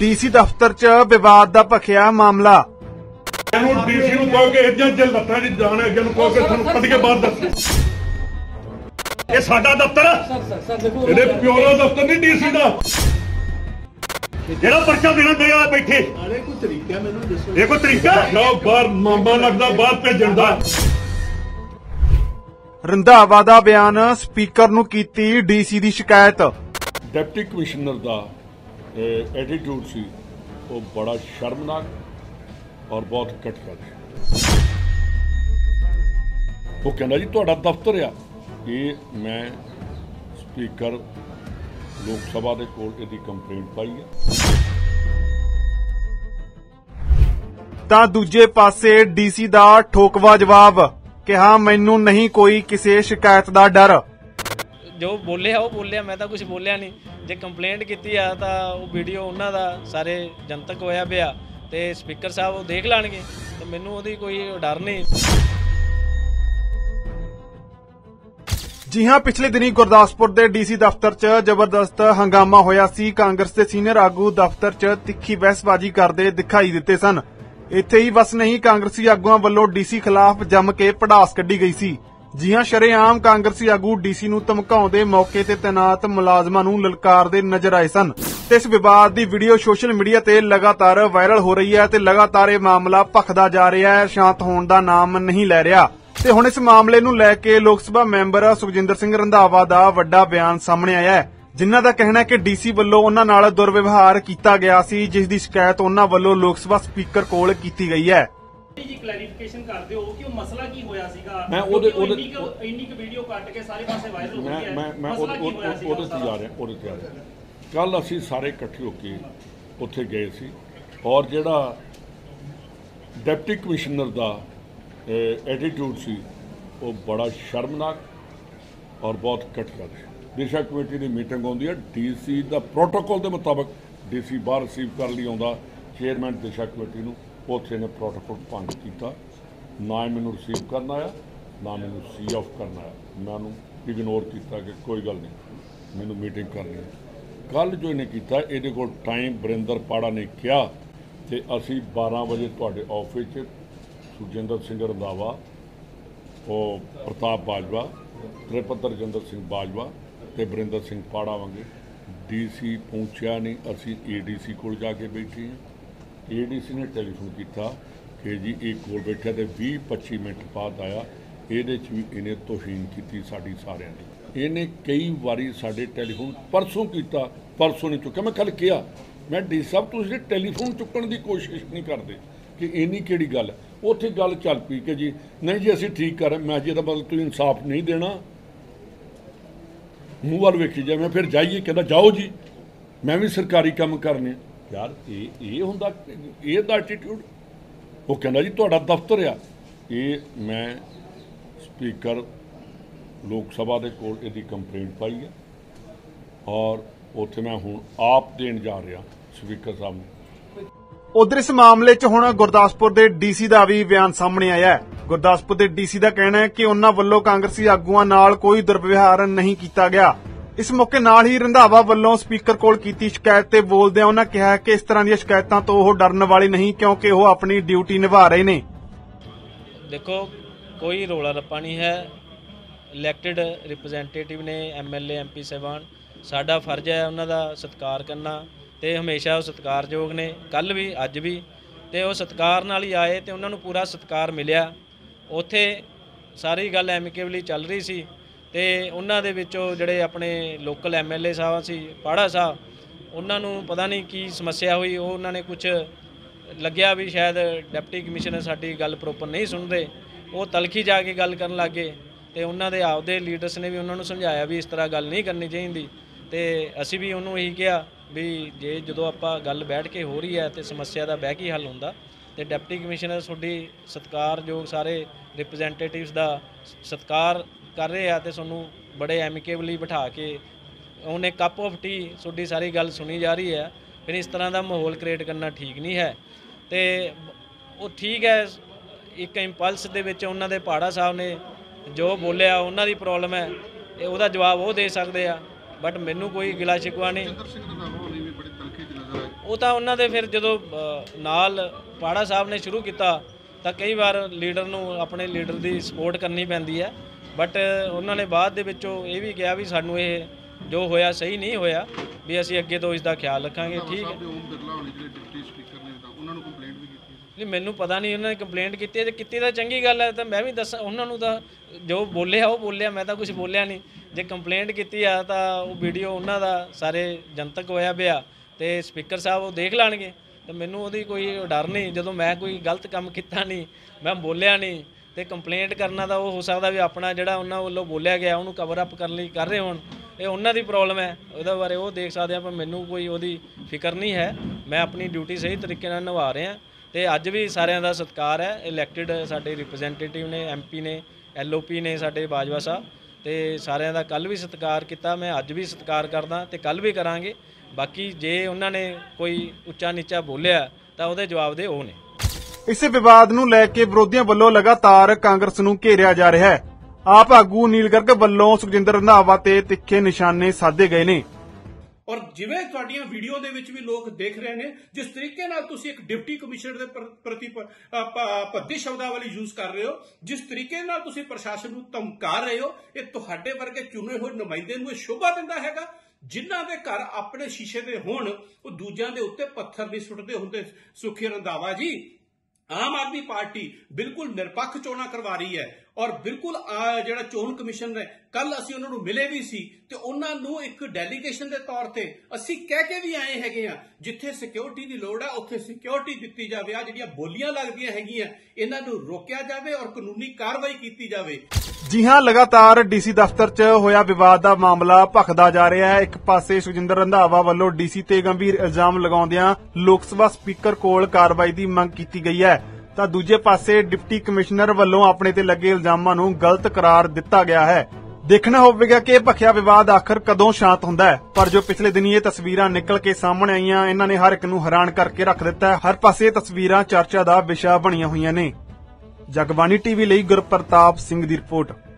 DC ਦਫ਼ਤਰ 'ਚ ਵਿਵਾਦ ਦਾ ਭਖਿਆ ਮਾਮਲਾ। ਡੀਸੀ ਨੂੰ ਕਹੋ ਕਿ ਇੱਦਾਂ ਜੇ ਲੱਤਾਂ ਦੀ ਜਾਣ ਹੈ, ਅੱਗੇ ਨੂੰ ਕਹੋ ਕਿ ਤੁਹਾਨੂੰ ਕੱਢ ਕੇ ਬਾਹਰ ਦੱਸੋ। ਇਹ ਸਾਡਾ ਦਫ਼ਤਰ ਹੈ, ਇਹਦੇ ਪਿਓ ਦਾ ਦਫ਼ਤਰ ਨਹੀਂ ਡੀਸੀ ਦਾ। ਜਿਹੜਾ ਪਰਚਾ ਦੇਣਾ ਦੇ ਆ ਬੈਠੇ। ਕੋਈ ਤਰੀਕਾ ਮੈਨੂੰ ਦੱਸੋ। ਇਹ ਕੋਈ ਤਰੀਕਾ ਲਓ ਬਾਹਰ ਮਾਮਾ ਲੱਗਦਾ ਬਾਹਰ ਭੇਜਣ ਦਾ। ਰੰਧਾਵਾ ਦਾ ਬਿਆਨ, ਸਪੀਕਰ ਨੂੰ ਕੀਤੀ ਡੀਸੀ ਦੀ ਸ਼ਿਕਾਇਤ। ਡਿਪਟੀ ਕਮਿਸ਼ਨਰ ਦਾ ਐਟੀਟਿਊਡ ਸੀ ਉਹ ਬੜਾ ਸ਼ਰਮਨਾਕ ਔਰ ਬਹੁਤ ਘਟੀਆ ਸੀ। ਉਹ ਕਹਿੰਦਾ ਜੀ ਤੁਹਾਡਾ ਦਫ਼ਤਰ ਆ। ਇਹ ਮੈਂ ਸਪੀਕਰ ਲੋਕ ਸਭਾ ਦੇ ਕੋਲ ਇਹਦੀ ਕੰਪਲੇਂਟ ਪਾਈ ਹੈ। ਤਾਂ ਦੂਜੇ ਪਾਸੇ ਡੀਸੀ ਦਾ ਠੋਕਵਾ ਜਵਾਬ, ਕਿਹਾ ਮੈਨੂੰ ਨਹੀਂ ਕੋਈ ਕਿਸੇ ਸ਼ਿਕਾਇਤ ਦਾ ਡਰ। ਜੋ ਬੋਲਿਆ ਉਹ ਬੋਲਿਆ, ਮੈਂ ਤਾਂ ਕੁਝ ਬੋਲਿਆ ਨਹੀਂ। ਜੇ ਕੰਪਲੇਂਟ ਕੀਤੀ ਆ ਤਾਂ ਉਹ ਵੀਡੀਓ ਉਹਨਾਂ ਦਾ ਸਾਰੇ ਜਨਤਕ ਹੋਇਆ ਪਿਆ ਤੇ ਸਪੀਕਰ ਸਾਹਿਬ ਉਹ ਦੇਖ ਲੈਣਗੇ, ਤੇ ਮੈਨੂੰ ਉਹਦੀ ਕੋਈ ਡਰ ਨਹੀਂ। ਜੀ ਹਾਂ, ਪਿਛਲੇ ਦਿਨੀ ਗੁਰਦਾਸਪੁਰ ਦੇ ਡੀਸੀ ਦਫ਼ਤਰ 'ਚ ਜ਼ਬਰਦਸਤ ਹੰਗਾਮਾ ਹੋਇਆ ਸੀ। ਕਾਂਗਰਸ ਦੇ ਸੀਨੀਅਰ ਆਗੂ ਦਫ਼ਤਰ 'ਚ ਤਿੱਖੀ ਬਹਿਸਬਾਜ਼ੀ ਕਰਦੇ ਦਿਖਾਈ ਦਿੱਤੇ ਸਨ। ਇੱਥੇ ਹੀ ਬਸ ਨਹੀਂ, ਕਾਂਗਰਸੀ ਆਗੂਆਂ ਵੱਲੋਂ ਡੀਸੀ ਖਿਲਾਫ ਜੰਮ ਕੇ ਭੜਾਸ ਕੱਢੀ ਗਈ ਸੀ। ਜੀ ਹਾਂ, ਸ਼ਰੇਆਮ ਕਾਂਗਰਸੀ ਆਗੂ ਡੀਸੀ ਨੂੰ ਧਮਕਾਉਂਦੇ, ਮੌਕੇ ਤੇ ਤੈਨਾਤ ਮੁਲਾਜ਼ਮਾਂ ਨੂੰ ਲਲਕਾਰਦੇ ਨਜ਼ਰ ਆਏ ਸਨ। ਤੇ ਇਸ ਵਿਵਾਦ ਦੀ ਵੀਡੀਓ ਸੋਸ਼ਲ ਮੀਡੀਆ ਤੇ ਲਗਾਤਾਰ ਵਾਇਰਲ ਹੋ ਰਹੀ ਹੈ ਤੇ ਲਗਾਤਾਰ ਇਹ ਮਾਮਲਾ ਭਖਦਾ ਜਾ ਰਿਹਾ ਹੈ, ਸ਼ਾਂਤ ਹੋਣ ਦਾ ਨਾਮ ਨਹੀਂ ਲੈ ਰਿਹਾ। ਤੇ ਹੁਣ ਇਸ ਮਾਮਲੇ ਨੂੰ ਲੈ ਕੇ ਲੋਕ ਸਭਾ ਮੈਂਬਰ ਸੁਖਜਿੰਦਰ ਸਿੰਘ ਰੰਧਾਵਾ ਦਾ ਵੱਡਾ ਬਿਆਨ ਸਾਹਮਣੇ ਆਇਆ ਹੈ, ਜਿਨ੍ਹਾਂ ਦਾ ਕਹਿਣਾ ਹੈ ਕਿ ਡੀਸੀ ਵੱਲੋਂ ਉਹਨਾਂ ਨਾਲ ਦੁਰਵਿਵਹਾਰ ਕੀਤਾ ਗਿਆ ਸੀ, ਜਿਸ ਦੀ ਸ਼ਿਕਾਇਤ ਉਹਨਾਂ ਵੱਲੋਂ ਲੋਕ ਸਭਾ ਸਪੀਕਰ ਕੋਲ ਕੀਤੀ ਗਈ ਹੈ। ਜੀ ਕਲੈਰੀਫਿਕੇਸ਼ਨ ਕਰ ਦਿਓ ਕਿ ਉਹ ਮਸਲਾ ਕੀ ਹੋਇਆ ਸੀਗਾ। ਮੈਂ ਇੰਨੀ ਕੁ ਵੀਡੀਓ ਕੱਟ ਕੇ ਸਾਰੇ ਪਾਸੇ ਵਾਇਰਲ ਹੋ ਰਹੀ ਹੈ। ਮੈਂ ਉਹਦੇ ਤੇ ਜਾ ਰਿਹਾ। ਕੱਲ ਅਸੀਂ ਸਾਰੇ ਇਕੱਠੇ ਹੋ ਕੇ ਉੱਥੇ ਗਏ ਸੀ ਔਰ ਜਿਹੜਾ ਡਿਪਟੀ ਕਮਿਸ਼ਨਰ ਦਾ ਐਟੀਟਿਊਡ ਸੀ ਉਹ ਬੜਾ ਸ਼ਰਮਨਾਕ ਔਰ ਬਹੁਤ ਘਟੀਆ ਸੀ। ਦਿਸ਼ਾ ਕਮੇਟੀ ਦੀ ਮੀਟਿੰਗ ਆਉਂਦੀ ਹੈ, ਡੀਸੀ ਦਾ ਪ੍ਰੋਟੋਕਾਲ ਦੇ ਮੁਤਾਬਕ ਡੀਸੀ ਬਾਹਰ ਰਿਸੀਵ ਕਰਨ ਲਈ ਆਉਂਦਾ ਚੇਅਰਮੈਨ ਦਿਸ਼ਾ ਕਮੇਟੀ ਨੂੰ, ਉੱਥੇ ਨੇ ਪ੍ਰੋਟੋਕਾਲ ਭੰਗ ਕੀਤਾ। ਨਾ ਮੈਨੂੰ ਰਿਸੀਵ ਕਰਨ ਆਇਆ, ਨਾ ਮੈਨੂੰ ਸੀ ਆਫ ਕਰਨ ਆਇਆ। ਮੈਂ ਉਹਨੂੰ ਇਗਨੋਰ ਕੀਤਾ ਕਿ ਕੋਈ ਗੱਲ ਨਹੀਂ, ਮੈਨੂੰ ਮੀਟਿੰਗ ਕਰਨੀ ਹੈ। ਕੱਲ੍ਹ ਜੋ ਇਹਨੇ ਕੀਤਾ, ਇਹਦੇ ਕੋਲ ਟਾਈਮ ਵਰਿੰਦਰ ਪਾੜਾ ਨੇ ਕਿਹਾ ਤੇ ਅਸੀਂ 12 ਵਜੇ ਤੁਹਾਡੇ ਆਫਿਸ 'ਚ ਸੁਖਜਿੰਦਰ ਸਿੰਘ ਰੰਧਾਵਾ, ਉਹ ਪ੍ਰਤਾਪ ਬਾਜਵਾ, ਤ੍ਰਿਪਤ ਰਜਿੰਦਰ ਸਿੰਘ ਬਾਜਵਾ ਤੇ ਵਰਿੰਦਰ ਸਿੰਘ ਪਾੜਾ ਵਾਂਗੇ। ਡੀਸੀ ਪਹੁੰਚਿਆ ਨਹੀਂ, ਅਸੀਂ ਏਡੀਸੀ ਕੋਲ ਜਾ ਕੇ ਬੈਠੇ ਹਾਂ। ਏਡੀਸੀ ਨੇ ਟੈਲੀਫੋਨ ਕੀਤਾ ਕਿ ਜੀ ਇਹ ਕੋਲ ਬੈਠਿਆ ਤੇ 20-25 ਮਿੰਟ ਬਾਅਦ ਆਇਆ। ਇਹਦੇ 'ਚ ਵੀ ਇਹਨੇ ਤੋਹੀਨ ਕੀਤੀ ਸਾਡੀ ਸਾਰਿਆਂ ਦੀ। ਇਹਨੇ ਕਈ ਵਾਰੀ ਸਾਡੇ ਟੈਲੀਫੋਨ ਪਰਸੋਂ ਕੀਤਾ, ਪਰਸੋਂ ਨਹੀਂ ਚੁੱਕਿਆ। ਮੈਂ ਕੱਲ੍ਹ ਕਿਹਾ, ਮੈਂ ਡੀ ਸਾਹਿਬ ਤੁਸੀਂ ਟੈਲੀਫੋਨ ਚੁੱਕਣ ਦੀ ਕੋਸ਼ਿਸ਼ ਨਹੀਂ ਕਰਦੇ ਕਿ ਇੰਨੀ ਕਿਹੜੀ ਗੱਲ। ਉੱਥੇ ਗੱਲ ਚੱਲ ਪਈ ਕਿ ਜੀ ਨਹੀਂ ਜੀ ਅਸੀਂ ਠੀਕ ਕਰ ਰਹੇ। ਮੈਂ ਜੀ ਇਹਦਾ ਮਤਲਬ ਤੁਸੀਂ ਇਨਸਾਫ ਨਹੀਂ ਦੇਣਾ, ਮੂੰਹ ਵੱਲ ਵੇਖੀ ਜਾ। ਮੈਂ ਫਿਰ ਜਾਈਏ, ਕਹਿੰਦਾ ਜਾਓ ਜੀ, ਮੈਂ ਵੀ ਸਰਕਾਰੀ ਕੰਮ ਕਰਨੇ। ਯਾਰ ਇਹ ਹੁੰਦਾ, ਇਹ ਦਾ ਐਟੀਟਿਊਡ। ਉਹ ਕਹਿੰਦਾ ਜੀ ਤੁਹਾਡਾ ਦਫ਼ਤਰ ਆ। ਇਹ ਮੈਂ ਸਪੀਕਰ ਲੋਕ ਸਭਾ ਦੇ ਕੋਲ ਇਹਦੀ ਕੰਪਲੇਂਟ ਪਾਈ ਹੈ ਔਰ ਉੱਥੇ ਮੈਂ ਹੁਣ ਆਪ ਦੇਣ ਜਾ ਰਿਹਾ ਸਪੀਕਰ ਸਾਹਿਬ ਨੂੰ। ਉਧਰ ਇਸ ਮਾਮਲੇ 'ਚ ਹੁਣ ਗੁਰਦਾਸਪੁਰ ਦੇ ਡੀਸੀ ਦਾ ਵੀ ਬਿਆਨ ਸਾਹਮਣੇ ਆਇਆ ਹੈ। ਗੁਰਦਾਸਪੁਰ ਦੇ ਡੀਸੀ ਦਾ ਕਹਿਣਾ ਹੈ ਕਿ ਉਹਨਾਂ ਵੱਲੋਂ ਕਾਂਗਰਸੀ ਆਗੂਆਂ ਨਾਲ ਕੋਈ ਦੁਰਵਿਵਹਾਰ ਨਹੀਂ ਕੀਤਾ ਗਿਆ। ਇਸ ਮੌਕੇ ਨਾਲ ਹੀ ਰੰਧਾਵਾ ਵੱਲੋਂ ਸਪੀਕਰ ਕੋਲ ਕੀਤੀ ਸ਼ਿਕਾਇਤ ਤੇ ਬੋਲਦਿਆਂ ਉਹਨਾਂ ਕਿਹਾ ਕਿ ਇਸ ਤਰ੍ਹਾਂ ਦੀਆਂ ਸ਼ਿਕਾਇਤਾਂ ਤੋਂ ਉਹ ਡਰਨ ਵਾਲੇ ਨਹੀਂ, ਕਿਉਂਕਿ ਉਹ ਆਪਣੀ ਡਿਊਟੀ ਨਿਭਾ ਰਹੇ ਨੇ। ਦੇਖੋ, ਕੋਈ ਰੌਲਾ ਰੱਪਾ ਨਹੀਂ ਹੈ। ਇਲੈਕਟਿਡ ਰਿਪਰੈਜ਼ੈਂਟੇਟਿਵ ਨੇ, ਐਮਐਲਏ ਐਮਪੀ ਸਾਹਿਬਾਨ, ਸਾਡਾ ਫਰਜ਼ ਹੈ ਉਹਨਾਂ ਦਾ ਸਤਿਕਾਰ ਕਰਨਾ ਤੇ ਹਮੇਸ਼ਾ ਉਹ ਸਤਿਕਾਰਯੋਗ ਨੇ, ਕੱਲ੍ਹ ਵੀ ਅੱਜ ਵੀ। ਤੇ ਉਹ ਸਤਿਕਾਰ ਨਾਲ ਹੀ ਆਏ ਤੇ ਉਹਨਾਂ ਨੂੰ ਪੂਰਾ ਸਤਿਕਾਰ ਮਿਲਿਆ। ਉੱਥੇ ਸਾਰੀ ਗੱਲ ਐਮਿਕੇਬਲੀ ਚੱਲ ਰਹੀ ਸੀ ਤੇ ਉਹਨਾਂ ਦੇ ਵਿੱਚੋਂ ਜਿਹੜੇ ਆਪਣੇ ਲੋਕਲ ਐਮਐਲਏ ਸਾਹਿਬ ਸੀ, ਪਾੜਾ ਸਾਹਿਬ, ਉਹਨਾਂ ਨੂੰ ਪਤਾ ਨਹੀਂ ਕੀ ਸਮੱਸਿਆ ਹੋਈ। ਉਹ ਉਹਨਾਂ ਨੇ ਕੁਝ ਲੱਗਿਆ ਵੀ ਸ਼ਾਇਦ ਡਿਪਟੀ ਕਮਿਸ਼ਨਰ ਸਾਡੀ ਗੱਲ ਪ੍ਰੋਪਰ ਨਹੀਂ ਸੁਣਦੇ। ਉਹ ਤਲਖੀ ਜਾ ਕੇ ਗੱਲ ਕਰਨ ਲੱਗ ਗਏ ਤੇ ਉਹਨਾਂ ਦੇ ਆਪਦੇ ਲੀਡਰਸ ਨੇ ਵੀ ਉਹਨਾਂ ਨੂੰ ਸਮਝਾਇਆ ਵੀ ਇਸ ਤਰ੍ਹਾਂ ਗੱਲ ਨਹੀਂ ਕਰਨੀ ਚਾਹੀਦੀ। ਤੇ ਅਸੀਂ ਵੀ ਉਹਨੂੰ ਇਹੀ ਕਿਹਾ ਵੀ ਜੇ ਜਦੋਂ ਆਪਾਂ ਗੱਲ ਬੈਠ ਕੇ ਹੋ ਰਹੀ ਹੈ ਤੇ ਸਮੱਸਿਆ ਦਾ ਬਹਿ ਕੇ ਹੱਲ ਹੁੰਦਾ। ਤੇ ਡਿਪਟੀ ਕਮਿਸ਼ਨਰ ਤੁਹਾਡੀ ਸਤਿਕਾਰਯੋਗ ਸਾਰੇ ਰਿਪਰੈਜ਼ੈਂਟੇਟਿਵਸ ਦਾ ਸਤਿਕਾਰ ਕਰ ਰਹੇ ਆ ਤੇ ਤੁਹਾਨੂੰ ਬੜੇ ਐਮਿਕੇਬਲੀ ਬਿਠਾ ਕੇ ਉਹਨੇ ਕੱਪ ਆਫ ਟੀ ਤੁਹਾਡੀ ਸਾਰੀ ਗੱਲ ਸੁਣੀ ਜਾ ਰਹੀ ਹੈ। ਫਿਰ ਇਸ ਤਰ੍ਹਾਂ ਦਾ ਮਾਹੌਲ ਕ੍ਰੀਏਟ ਕਰਨਾ ਠੀਕ ਨਹੀਂ ਹੈ। ਤੇ ਉਹ ਠੀਕ ਹੈ, ਇੱਕ ਇੰਪਲਸ ਦੇ ਵਿੱਚ ਉਹਨਾਂ ਦੇ ਪਾੜਾ ਸਾਹਿਬ ਨੇ ਜੋ ਬੋਲਿਆ, ਉਹਨਾਂ ਦੀ ਪ੍ਰੋਬਲਮ ਹੈ, ਉਹਦਾ ਜਵਾਬ ਉਹ ਦੇ ਸਕਦੇ ਆ। ਬਟ ਮੈਨੂੰ ਕੋਈ ਗਿਲਾ ਸ਼ਿਕਵਾ ਨਹੀਂ। ਉਹ ਤਾਂ ਉਹਨਾਂ ਦੇ ਫਿਰ ਜਦੋਂ ਨਾਲ ਪਾੜਾ ਸਾਹਿਬ ਨੇ ਸ਼ੁਰੂ ਕੀਤਾ ਤਾਂ ਕਈ ਵਾਰ ਲੀਡਰ ਨੂੰ ਆਪਣੇ ਲੀਡਰ ਦੀ ਸਪੋਰਟ ਕਰਨੀ ਪੈਂਦੀ ਹੈ, ਬਟ ਉਹਨਾਂ ਨੇ ਬਾਅਦ ਦੇ ਵਿੱਚੋਂ ਇਹ ਵੀ ਕਿਹਾ ਵੀ ਸਾਨੂੰ ਇਹ ਜੋ ਹੋਇਆ ਸਹੀ ਨਹੀਂ ਹੋਇਆ, ਵੀ ਅਸੀਂ ਅੱਗੇ ਤੋਂ ਇਸ ਦਾ ਖਿਆਲ ਰੱਖਾਂਗੇ। ਠੀਕ ਹੈ, ਨਹੀਂ ਮੈਨੂੰ ਪਤਾ ਨਹੀਂ ਉਹਨਾਂ ਨੇ ਕੰਪਲੇਂਟ ਕੀਤੀ ਹੈ, ਜੇ ਕੀਤੀ ਤਾਂ ਚੰਗੀ ਗੱਲ ਹੈ, ਤਾਂ ਮੈਂ ਵੀ ਦੱਸਾਂ ਉਹਨਾਂ ਨੂੰ, ਤਾਂ ਜੋ ਬੋਲਿਆ ਉਹ ਬੋਲਿਆ, ਮੈਂ ਤਾਂ ਕੁਝ ਬੋਲਿਆ ਨਹੀਂ। ਜੇ ਕੰਪਲੇਂਟ ਕੀਤੀ ਆ ਤਾਂ ਉਹ ਵੀਡੀਓ ਉਹਨਾਂ ਦਾ ਸਾਰੇ ਜਨਤਕ ਹੋਇਆ ਪਿਆ ਤੇ ਸਪੀਕਰ ਸਾਹਿਬ ਉਹ ਦੇਖ ਲੈਣਗੇ, ਤਾਂ ਮੈਨੂੰ ਉਹਦੀ ਕੋਈ ਡਰ ਨਹੀਂ। ਜਦੋਂ ਮੈਂ ਕੋਈ ਗਲਤ ਕੰਮ ਕੀਤਾ ਨਹੀਂ, ਮੈਂ ਬੋਲਿਆ ਨਹੀਂ, ਤੇ ਕੰਪਲੇਂਟ ਕਰਨਾ ਤਾਂ ਉਹ ਹੋ ਸਕਦਾ ਵੀ ਆਪਣਾ ਜਿਹੜਾ ਉਹਨਾਂ ਵੱਲੋਂ ਬੋਲਿਆ ਗਿਆ ਉਹਨੂੰ ਕਵਰ ਅਪ ਕਰਨ ਲਈ ਕਰ ਰਹੇ ਹੋਣ, ਇਹ ਉਹਨਾਂ ਦੀ ਪ੍ਰੋਬਲਮ ਹੈ, ਉਹਦੇ ਬਾਰੇ ਉਹ ਦੇਖ ਸਕਦੇ ਆ, ਪਰ ਮੈਨੂੰ ਕੋਈ ਉਹਦੀ ਫਿਕਰ ਨਹੀਂ ਹੈ। ਮੈਂ ਆਪਣੀ ਡਿਊਟੀ ਸਹੀ ਤਰੀਕੇ ਨਾਲ ਨਿਭਾ ਰਿਹਾ ਤੇ ਅੱਜ ਵੀ ਸਾਰਿਆਂ ਦਾ ਸਤਿਕਾਰ ਹੈ। ਇਲੈਕਟਿਡ ਸਾਡੇ ਰਿਪਰੈਜ਼ੈਂਟੇਟਿਵ ਨੇ, MP ਨੇ, LOP ਨੇ ਸਾਡੇ ਬਾਜਵਾ ਸਾਹਿਬ, ਤੇ ਸਾਰਿਆਂ ਦਾ ਕੱਲ ਵੀ ਸਤਿਕਾਰ ਕੀਤਾ, ਮੈਂ ਅੱਜ ਵੀ ਸਤਿਕਾਰ ਕਰਦਾ ਤੇ ਕੱਲ ਵੀ ਕਰਾਂਗੇ। ਬਾਕੀ ਜੇ ਉਹਨਾਂ ਨੇ ਕੋਈ ਉੱਚਾ ਨੀਚਾ ਬੋਲਿਆ ਤਾਂ ਉਹਦੇ ਜਵਾਬ ਦੇ ਉਹ ਨੇ। ਇਸੇ ਵਿਵਾਦ ਨੂੰ ਲੈ ਕੇ ਵਿਰੋਧੀਆਂ ਵੱਲੋਂ ਲਗਾਤਾਰ ਕਾਂਗਰਸ ਨੂੰ ਘੇਰਿਆ ਜਾ ਰਿਹਾ ਹੈ। ਆਪ ਆਗੂ ਨੀਲ ਗਰਗ ਵੱਲੋਂ ਸੁਖਜਿੰਦਰ ਰੰਧਾਵਾ ਤੇ ਤਿੱਖੇ ਨਿਸ਼ਾਨੇ ਸਾਧੇ ਗਏ ਨੇ। ਔਰ ਜਿਵੇਂ ਤੁਹਾਡੀਆਂ ਵੀਡੀਓ ਦੇ ਵਿੱਚ ਵੀ ਲੋਕ ਦੇਖ ਰਹੇ ਨੇ, ਜਿਸ ਤਰੀਕੇ ਨਾਲ ਤੁਸੀਂ ਇੱਕ ਡਿਪਟੀ ਕਮਿਸ਼ਨਰ ਦੇ ਪ੍ਰਤੀ ਭੱਦੀ ਸ਼ਬਦਾਵਲੀ ਯੂਜ਼ ਕਰ ਰਹੇ ਹੋ, ਜਿਸ ਤਰੀਕੇ ਨਾਲ ਤੁਸੀਂ ਪ੍ਰਸ਼ਾਸਨ ਨੂੰ ਧਮਕਾ ਰਹੇ ਹੋ, ਇਹ ਤੁਹਾਡੇ ਵਰਗੇ ਚੁਣੇ ਹੋਏ ਨੁਮਾਇੰਦੇ ਨੂੰ ਇਹ ਸ਼ੋਭਾ ਦਿੰਦਾ ਹੈਗਾ? ਜਿਨ੍ਹਾਂ ਦੇ ਘਰ ਆਪਣੇ ਸ਼ੀਸ਼ੇ ਦੇ ਹੋਣ ਉਹ ਦੂਜਿਆਂ ਦੇ ਉੱਤੇ ਪੱਥਰ ਨਹੀਂ ਸੁੱਟਦੇ ਹੁੰਦੇ। ਸੁਖੀ ਰੰਧਾਵਾ ਜੀ, ਆਮ ਆਦਮੀ ਪਾਰਟੀ ਬਿਲਕੁਲ ਨਿਰਪੱਖ ਚੋਣਾਂ ਕਰਵਾ ਰਹੀ ਹੈ ਔਰ ਬਿਲਕੁਲ ਜਿਹੜਾ ਚੋਣ ਕਮਿਸ਼ਨ ਹੈ, ਕੱਲ ਅਸੀਂ ਉਹਨਾਂ ਨੂੰ ਮਿਲੇ ਵੀ ਸੀ ਤੇ ਉਹਨਾਂ ਨੂੰ ਇੱਕ ਡੈਲੀਗੇਸ਼ਨ ਦੇ ਤੌਰ ਤੇ ਅਸੀਂ ਕਹਿ ਕੇ ਵੀ ਆਏ ਹੈਗੇ ਆ, ਜਿੱਥੇ ਸਿਕਿਉਰਿਟੀ ਦੀ ਲੋੜ ਹੈ ਉੱਥੇ ਸਿਕਿਉਰਿਟੀ ਦਿੱਤੀ ਜਾਵੇ, ਆ ਜਿਹੜੀਆਂ ਬੋਲੀਆਂ ਲੱਗਦੀਆਂ ਹੈਗੀਆਂ ਇਹਨਾਂ ਨੂੰ ਰੋਕਿਆ ਜਾਵੇ ਔਰ ਕਾਨੂੰਨੀ ਕਾਰਵਾਈ ਕੀਤੀ ਜਾਵੇ। ਜੀ ਹਾਂ, ਲਗਾਤਾਰ DC ਦਫ਼ਤਰ 'ਚ ਹੋਇਆ ਵਿਵਾਦ ਦਾ ਮਾਮਲਾ ਭਖਦਾ ਜਾ ਰਿਹਾ ਹੈ। ਇੱਕ ਪਾਸੇ ਸੁਖਜਿੰਦਰ ਰੰਧਾਵਾ ਵੱਲੋਂ DC ਤੇ ਗੰਭੀਰ ਇਲਜ਼ਾਮ ਲਗਾਉਂਦਿਆਂ ਲੋਕ ਸਭਾ ਸਪੀਕਰ ਕੋਲ ਕਾਰਵਾਈ ਦੀ ਮੰਗ ਕੀਤੀ ਗਈ ਹੈ, ਤਾਂ ਦੂਜੇ ਪਾਸੇ ਡਿਪਟੀ ਕਮਿਸ਼ਨਰ ਵੱਲੋਂ ਆਪਣੇ ਤੇ ਲੱਗੇ ਇਲਜ਼ਾਮਾਂ ਨੂੰ ਗਲਤ ਕਰਾਰ ਦਿੱਤਾ ਗਿਆ ਹੈ। ਦੇਖਣਾ ਹੋਵੇਗਾ ਕਿ ਇਹ ਭਖਿਆ ਵਿਵਾਦ ਆਖਰ ਕਦੋਂ ਸ਼ਾਂਤ ਹੁੰਦਾ ਹੈ। ਪਰ ਜੋ ਪਿਛਲੇ ਦਿਨੀ ਇਹ ਤਸਵੀਰਾਂ ਨਿਕਲ ਕੇ ਸਾਹਮਣੇ ਆਈਆਂ, ਇਹਨਾਂ ਨੇ ਹਰ ਇੱਕ ਨੂੰ ਹੈਰਾਨ ਕਰਕੇ ਰੱਖ ਦਿੱਤਾ ਹੈ। ਹਰ ਪਾਸੇ ਤਸਵੀਰਾਂ ਚਰਚਾ ਦਾ ਵਿਸ਼ਾ ਬਣੀਆਂ ਹੋਈਆਂ ਨੇ। ਜਗਬਾਣੀ TV ਲਈ ਗੁਰਪ੍ਰਤਾਪ ਸਿੰਘ ਦੀ ਰਿਪੋਰਟ।